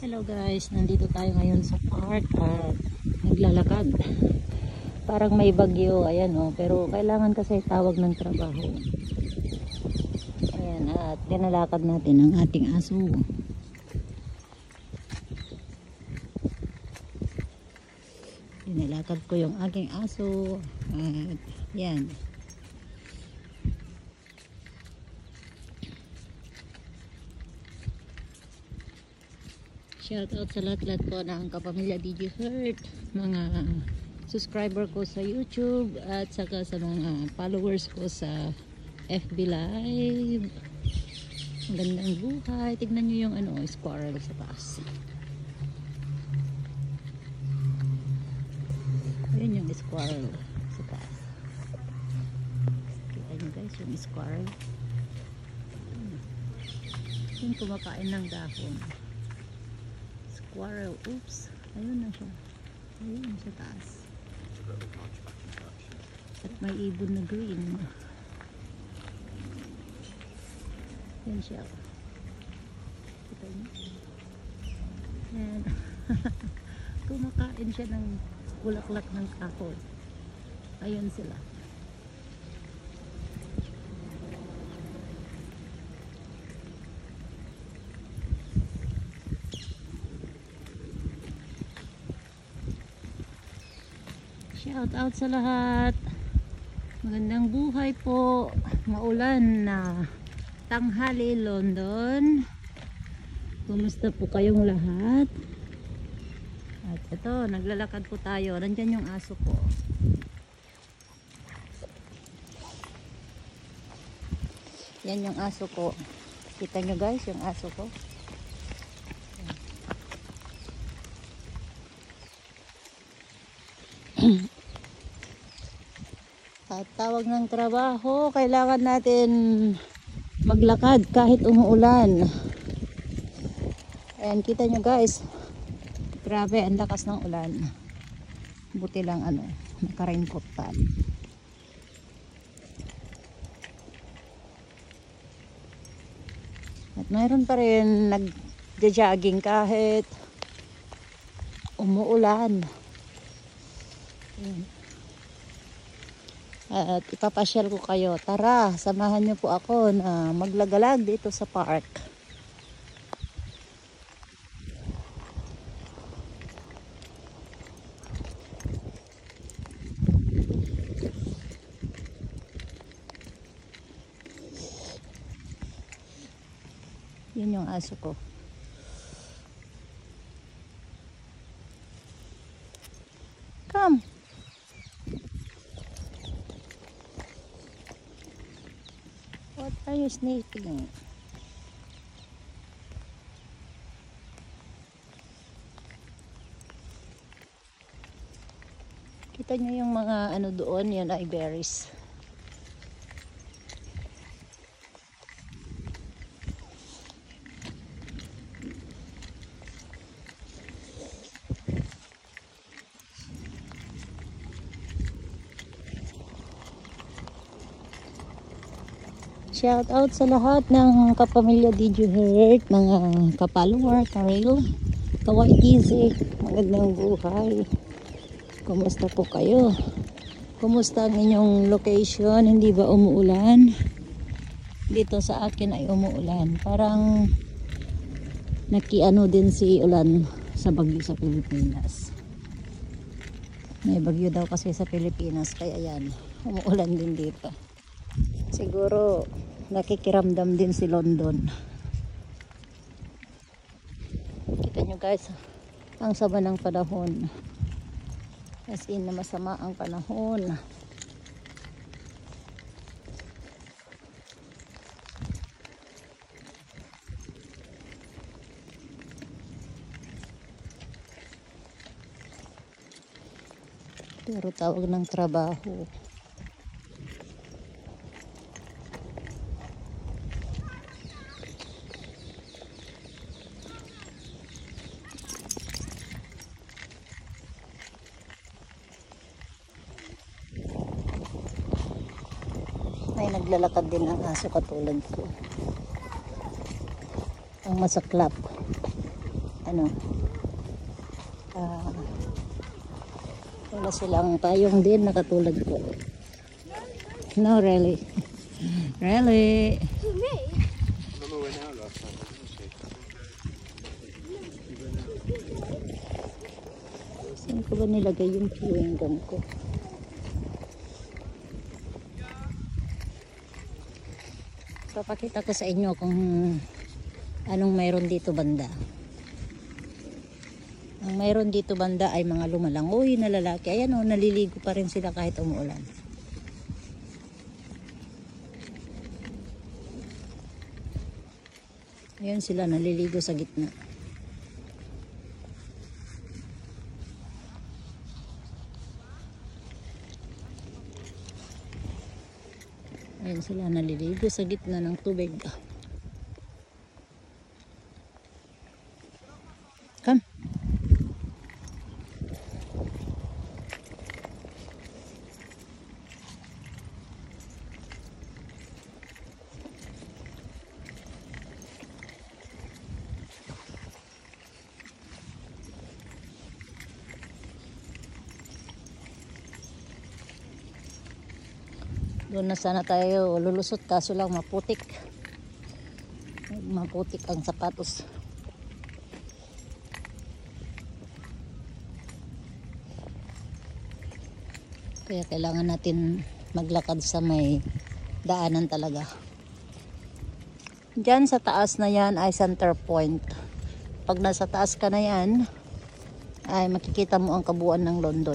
Hello guys, nandito tayo ngayon sa park at naglalakad. Parang may bagyo, ayan o, pero kailangan kasi tawag ng trabaho. Ayan, at dinalakad natin ang ating aso. Dinalakad ko yung aking aso at yan. Shout out sa lahat-lahat po ng kapamilya Djhurt, mga subscriber ko sa YouTube at saka sa mga followers ko sa FB Live. Ang gandang buhay. Tignan nyo yung squirrel sa taas. Ayun yung squirrel sa taas. Kita nyo guys yung squirrel. Yung kumakain ng dahon. Squirrel, oops, ayun na siya, ayun sa taas at may ibon na green, yan siya, kita niyo, yan. Kumakain siya ng bulaklak ng kahoy, ayun sila. Shout out sa lahat. Magandang buhay po. Maulan na tanghali London. Kumusta po kayong lahat? At ito, naglalakad po tayo. Nandyan yung aso ko. Yan yung aso ko. Kita nyo guys yung aso ko. At tawag ng trabaho, kailangan natin maglakad kahit umuulan. Ayan, kita nyo guys, grabe ang lakas ng ulan. Buti lang naka-raincoat tayo. At mayroon pa rin nag-jogging kahit umuulan. Ayan. At ipapasyal ko kayo. Tara, samahan niyo po ako na maglagalag dito sa park. Yun yung aso ko. Come. What are you sniffing? Kita nyo yung mga doon, yan ay berries. Shout out sa lahat ng kapamilya Djhurt, mga kapalwar, karel, kaway easy, magandang buhay. Kumusta po kayo? Kumusta ang inyong location? Hindi ba umuulan? Dito sa akin ay umuulan. Parang nakiano din si ulan sa bagyo sa Pilipinas. May bagyo daw kasi sa Pilipinas, kaya yan, umuulan din dito. Siguro nakikiramdam din si London. Kita nyo guys, ang sama ng panahon. As in na masama ang panahon. Pero tawag ng trabaho. May naglalakad din ang aso katulad ko. Ang masaklap. ano, wala silang payong din na katulad ko. No, really. Really. Saan ko ba nilagay yung chewing gum ko? Papakita ko sa inyo kung anong mayroon dito banda. Ang mayroon dito banda ay mga lumalangoy na lalaki. Ayan o, naliligo pa rin sila kahit umuulan. Ayan sila, naliligo sa gitna. Ayan sila, naliligo sa gitna ng tubig. Come. Doon na sana tayo lulusot kaso lang maputik. Maputik ang sapatos. Kaya kailangan natin maglakad sa may daanan talaga. Diyan sa taas na yan ay center point. Pag nasa taas ka na yan, ay makikita mo ang kabuuan ng London.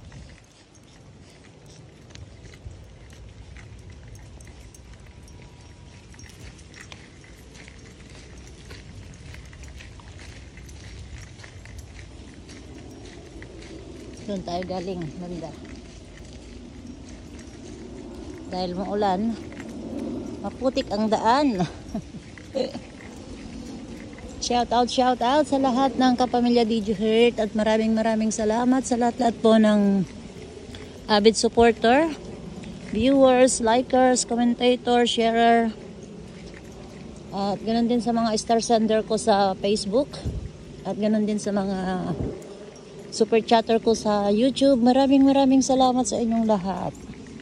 Doon tayo galing, banda. Dahil maulan, maputik ang daan. Shout out sa lahat ng kapamilya Djhurt at maraming salamat sa lahat po ng avid supporter, viewers, likers, commentator, sharer. At ganoon din sa mga star sender ko sa Facebook at ganoon din sa mga super chatter ko sa YouTube. Maraming salamat sa inyong lahat.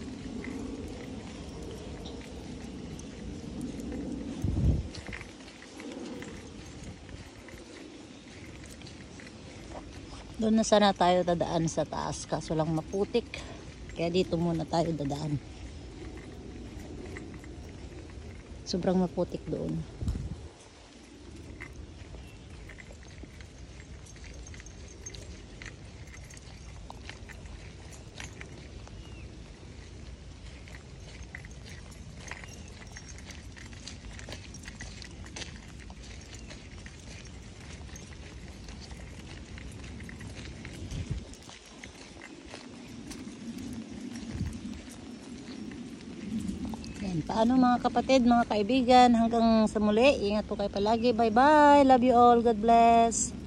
Doon na sana tayo dadaan sa taas kaso lang maputik. Kaya dito muna tayo dadaan. Sobrang maputik doon. Paano mga kapatid, mga kaibigan, hanggang sa muli, ingat po kayo palagi. Bye bye, love you all, God bless.